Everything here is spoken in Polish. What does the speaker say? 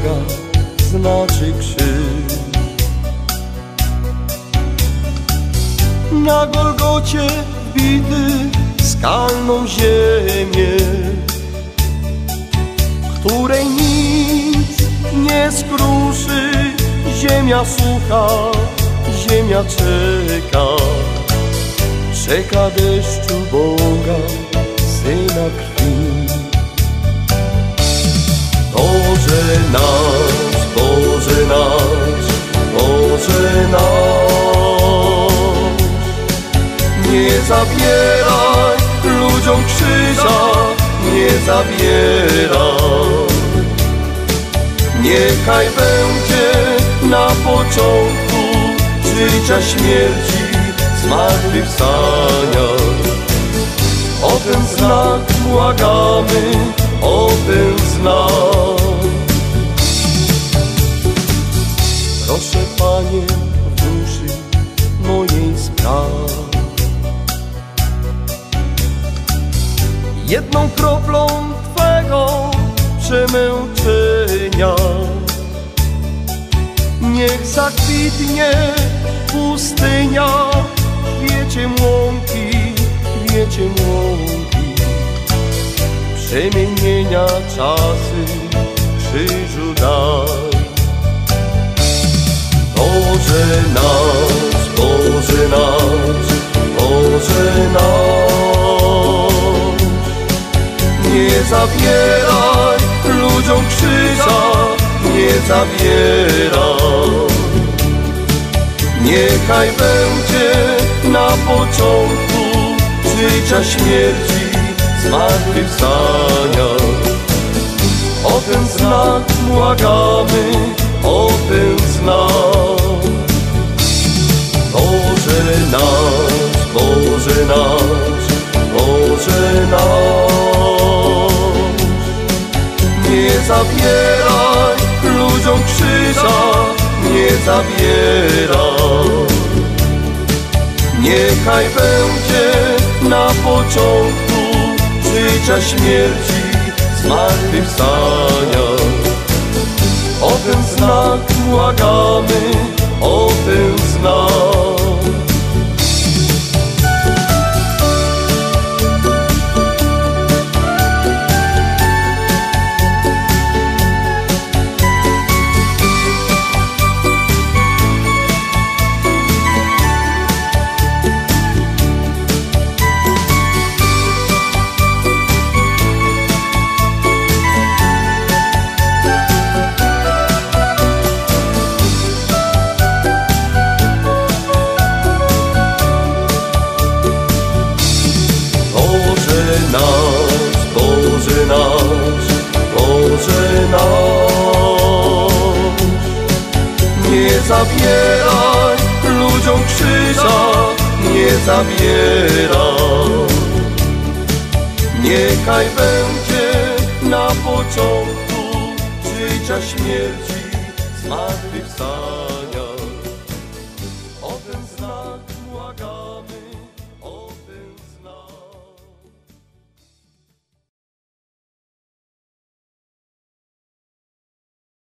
Boga znaczy krzyż. Na Golgocie wbity skalną ziemię, której nic nie skruszy. Ziemia sucha, ziemia czeka deszczu Boga, Syna krwi. Boże nasz, Boże nasz, Boże nasz, nie zabieraj ludziom krzyża, nie zabieraj. Niechaj będzie na początku życia, śmierci, zmartwychwstania. O ten znak błagamy, o ten znak. Proszę Panie w duszy mojej spraw, jedną kroplą Twego przemęczenia. Niech zakwitnie pustynia, kwieciem łąki, kwieciem łąki. Przemienienia czasy krzyżu daj. Boże nasz, Boże nasz, Boże nasz, nie zabieraj ludziom krzyża, nie zabieraj. Niechaj będzie na początku życia, śmierci, zmartwychwstania. O ten znak błagamy, o ten znak. Boże nasz, Boże nasz, Boże nasz, nie zabieraj ludziom krzyża, nie zabieraj. Niechaj będzie na początku życia, śmierci, zmartwychwstania. O ten znak błagamy, o ten znak. Boże nasz, Boże nasz, nie zabieraj ludziom krzyża, nie zabieraj. Niechaj będzie na początku życia, śmierci, zmartwychwstania.